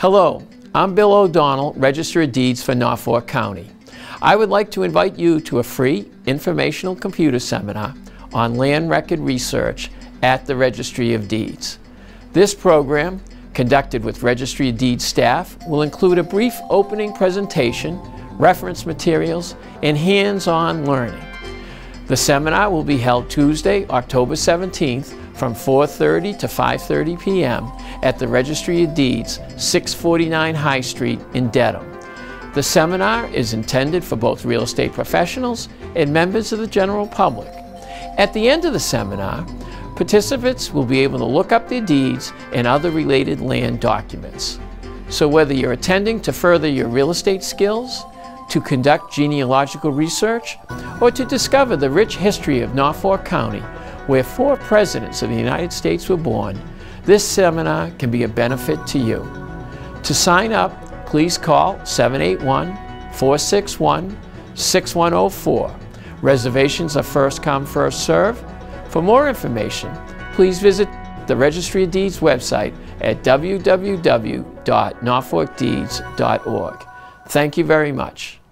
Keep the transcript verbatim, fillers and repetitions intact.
Hello, I'm Bill O'Donnell, Registrar of Deeds for Norfolk County. I would like to invite you to a free informational computer seminar on land record research at the Registry of Deeds. This program, conducted with Registry of Deeds staff, will include a brief opening presentation, reference materials, and hands-on learning. The seminar will be held Tuesday, October seventeenth from four thirty to five thirty p m at the Registry of Deeds, six forty-nine High Street in Dedham. The seminar is intended for both real estate professionals and members of the general public. At the end of the seminar, participants will be able to look up their deeds and other related land documents. So whether you're attending to further your real estate skills, to conduct genealogical research, or to discover the rich history of Norfolk County, where four presidents of the United States were born, this seminar can be a benefit to you. To sign up, please call seven eight one, four six one, six one zero four. Reservations are first come, first serve. For more information, please visit the Registry of Deeds website at w w w dot norfolk deeds dot org. Thank you very much.